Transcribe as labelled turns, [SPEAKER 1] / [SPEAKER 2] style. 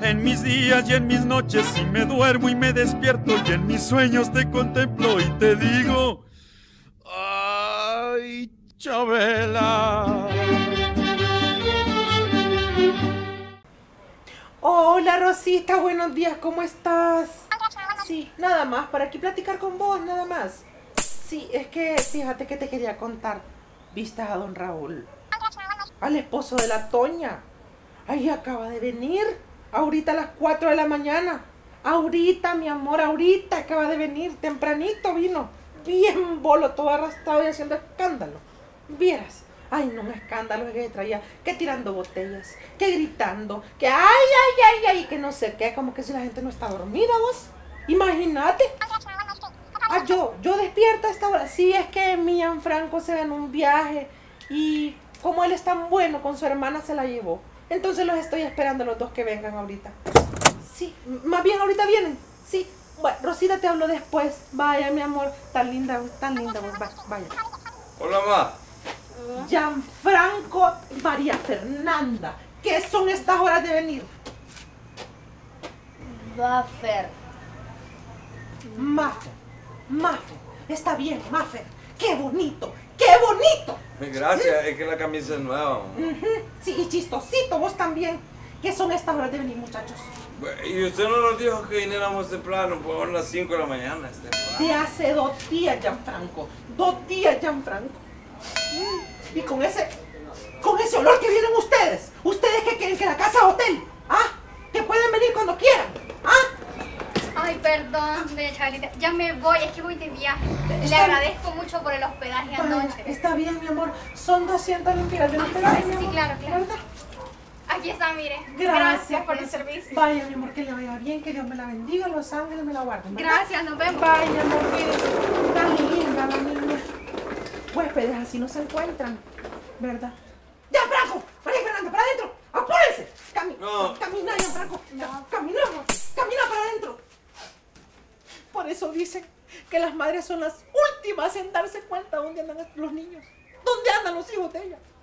[SPEAKER 1] En mis días y en mis noches, si me duermo y me despierto, y en mis sueños te contemplo y te digo: ay, Chabela.
[SPEAKER 2] Hola Rosita, buenos días, ¿cómo estás? Sí, nada más, para aquí platicar con vos, nada más. Sí, es que fíjate que te quería contar. ¿Viste a don Raúl? Al esposo de la Toña. Ahí acaba de venir, ahorita a las 4 de la mañana. Ahorita, mi amor, ahorita acaba de venir, tempranito vino. Bien bolo, todo arrastrado y haciendo escándalo. Vieras. Ay, no, un escándalo que traía, que tirando botellas, que gritando, que ay, que no sé qué, como que si la gente no está dormida, vos. Imagínate. Ah, yo despierta a esta hora. Sí, es que Franco se ganó un viaje y como él es tan bueno con su hermana se la llevó. Entonces los estoy esperando los dos que vengan ahorita. Sí, más bien ahorita vienen. Sí, bueno, Rosita, te hablo después. Vaya, mi amor, tan linda vos, vaya.
[SPEAKER 3] Hola, ma.
[SPEAKER 2] Gianfranco y María Fernanda, ¿qué son estas horas de venir?
[SPEAKER 4] Mafer.
[SPEAKER 2] Mafer, está bien, Mafer. ¡Qué bonito! ¡Qué bonito!
[SPEAKER 3] Gracias, es que la camisa es nueva.
[SPEAKER 2] Sí, y chistosito, vos también. ¿Qué son estas horas de venir, muchachos?
[SPEAKER 3] Y usted no nos dijo que viniéramos temprano, pues a las 5 de la mañana.
[SPEAKER 2] De hace 2 días, Gianfranco. 2 días, Gianfranco. Y con ese olor que vienen ustedes. ¿Ustedes qué quieren? ¿Que la casa es hotel? ¿Ah? ¿Que pueden venir cuando quieran? ¿Ah?
[SPEAKER 4] Ay, perdón, doña Chabelita. Ya me voy, es que voy de viaje. Le agradezco mucho por el hospedaje anoche.
[SPEAKER 2] Está bien, mi amor. Son 200 lempiras del hospedaje, mi
[SPEAKER 4] sí,
[SPEAKER 2] amor.
[SPEAKER 4] claro.
[SPEAKER 2] ¿Verdad?
[SPEAKER 4] Aquí está, mire.
[SPEAKER 2] Gracias
[SPEAKER 4] por el servicio.
[SPEAKER 2] Vaya, mi amor, que le vaya bien, que Dios me la bendiga, los ángeles me la guarden. ¿Verdad?
[SPEAKER 4] Gracias, nos vemos.
[SPEAKER 2] Vaya, mi amor, que tan linda la niña. Huéspedes así no se encuentran, ¿verdad? ¡Ya, Franco! ¡María Fernanda, para adentro! ¡Apúrense! Camina, ya, Franco. Caminamos, camina para adentro. Por eso dicen que las madres son las últimas en darse cuenta dónde andan los niños. ¿Dónde andan los hijos de ella?